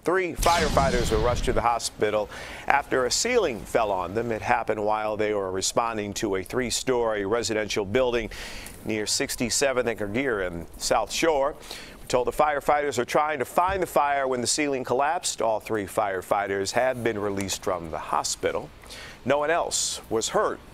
3 firefighters were rushed to the hospital after a ceiling fell on them. It happened while they were responding to a 3-story residential building near 67th and Cregier in South Shore. We're told the firefighters are trying to find the fire when the ceiling collapsed. All 3 firefighters have been released from the hospital. No one else was hurt